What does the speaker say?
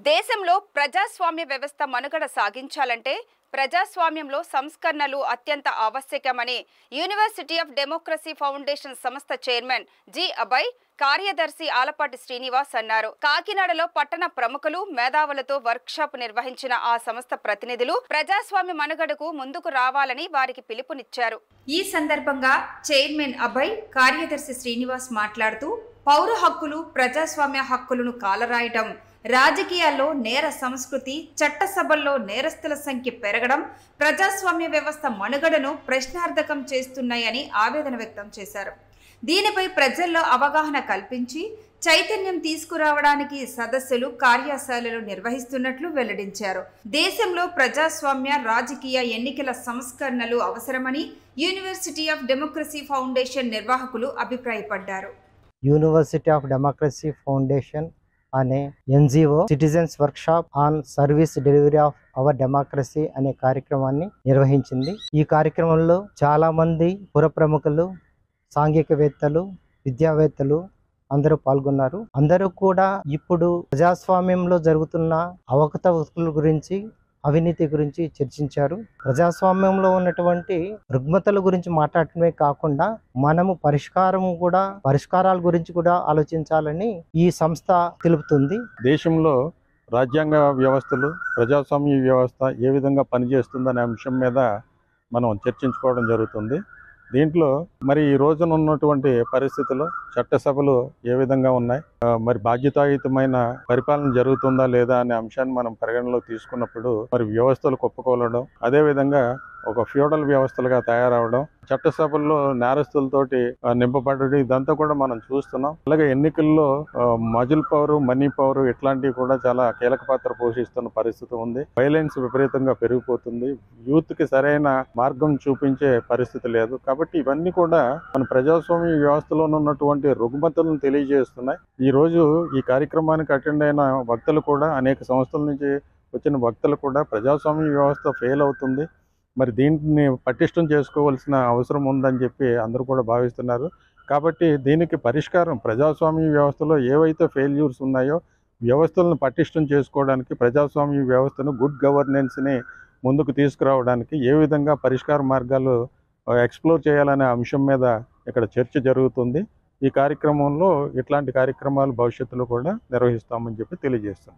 దేశంలో ప్రజాస్వామ్య వ్యవస్థ మనుగడ సాగించాలంటే ప్రజాస్వామ్యంలో సంస్కరణలు అత్యంత ఆవశ్యకమని యూనివర్సిటీ ఆఫ్ డెమోక్రసీ ఫౌండేషన్ సంస్థ చైర్మన్ జి అభయ్, కార్యదర్శి ఆలపాటి శ్రీనివాస్ అన్నారు. కాకినాడలో పట్టణ ప్రముఖులు, మేధావులతో వర్క్షాప్ నిర్వహించిన ఆ సంస్థ ప్రతినిధులు ప్రజాస్వామ్య మనుగడకు ముందుకు రావాలని వారికి పిలుపునిచ్చారు. ఈ సందర్భంగా చైర్మన్ అభయ్, కార్యదర్శి శ్రీనివాస్ మాట్లాడుతూ పౌర హక్కులు, ప్రజాస్వామ్య హక్కులను కాలరాయడం, రాజకీయాల్లో నేర సంస్కృతి, చట్టసభల్లో నేరస్తుల సంఖ్య పెరగడం ప్రజాస్వామ్య వ్యవస్థ మనుగడను ప్రశ్నార్థకం చేస్తున్నాయని ఆవేదన వ్యక్తం చేశారు. దీనిపై ప్రజల్లో అవగాహన కల్పించి చైతన్యం తీసుకురావడానికి సదస్సులు, కార్యశాలలు నిర్వహిస్తున్నట్లు వెల్లడించారు. దేశంలో ప్రజాస్వామ్య, రాజకీయ, ఎన్నికల సంస్కరణలు అవసరమని యూనివర్సిటీ ఆఫ్ డెమోక్రసీ ఫౌండేషన్ నిర్వాహకులు అభిప్రాయపడ్డారు. యూనివర్సిటీ ఆఫ్ డెమోక్రసీ ఫౌండేషన్ అనే NGO citizens workshop on service delivery of our democracy అనే కార్యక్రమాన్ని నిర్వహించింది. ఈ కార్యక్రమంలో చాలా మంది పుర ప్రముఖులు, సాంఘికవేత్తలు, విద్యావేత్తలు అందరూ పాల్గొన్నారు. అందరూ కూడా ఇప్పుడు ప్రజాస్వామ్యంలో జరుగుతున్న అవకతవకల గురించి, అవినీతి గురించి చర్చించారు. ప్రజాస్వామ్యంలో ఉన్నటువంటి రుగ్మతల గురించి మాట్లాడటమే కాకుండా మనము పరిష్కారాల గురించి కూడా ఆలోచించాలని ఈ సంస్థ తెలుపుతుంది. దేశంలో రాజ్యాంగ వ్యవస్థలు, ప్రజాస్వామ్య వ్యవస్థ ఏ విధంగా పనిచేస్తుందనే అంశం మీద మనం చర్చించుకోవడం జరుగుతుంది. దీంట్లో మరి ఈ రోజున ఉన్నటువంటి పరిస్థితుల్లో చట్టసభలు ఏ విధంగా ఉన్నాయి, మరి బాధ్యతాయుతమైన పరిపాలన జరుగుతుందా లేదా అనే అంశాన్ని మనం పరిగణలోకి తీసుకున్నప్పుడు మరి వ్యవస్థలు కుప్పకూలడం, అదేవిధంగా ఒక ఫ్యూడల్ వ్యవస్థలుగా తయారవడం, చట్టసభల్లో నేరస్తులతోటి నింపబడడం, ఇదంతా కూడా మనం చూస్తున్నాం. అలాగే ఎన్నికల్లో మజిల్ పవర్, మనీ పవర్ ఇట్లాంటివి కూడా చాలా కీలక పాత్ర పోషిస్తున్న పరిస్థితి ఉంది. వైలెన్స్ విపరీతంగా పెరిగిపోతుంది. యూత్ కి సరైన మార్గం చూపించే పరిస్థితి లేదు. కాబట్టి ఇవన్నీ కూడా మన ప్రజాస్వామ్య వ్యవస్థలో ఉన్నటువంటి రుగ్మతలను తెలియజేస్తున్నాయి. ఈ రోజు ఈ కార్యక్రమానికి అటెండ్ అయిన వక్తలు కూడా, అనేక సంస్థల నుంచి వచ్చిన వక్తలు కూడా ప్రజాస్వామ్య వ్యవస్థ ఫెయిల్ అవుతుంది, మరి దీన్ని పటిష్టం చేసుకోవాల్సిన అవసరం ఉందని చెప్పి అందరూ కూడా భావిస్తున్నారు. కాబట్టి దీనికి పరిష్కారం ప్రజాస్వామ్య వ్యవస్థలో ఏవైతే ఫెయిల్యూర్స్ ఉన్నాయో వ్యవస్థలను పటిష్టం చేసుకోవడానికి, ప్రజాస్వామ్య వ్యవస్థను, గుడ్ గవర్నెన్స్ని ముందుకు తీసుకురావడానికి ఏ విధంగా పరిష్కార మార్గాలు ఎక్స్ప్లోర్ చేయాలనే అంశం మీద ఇక్కడ చర్చ జరుగుతుంది. ఈ కార్యక్రమంలో ఇట్లాంటి కార్యక్రమాలు భవిష్యత్తులో కూడా నిర్వహిస్తామని చెప్పి తెలియజేస్తాం.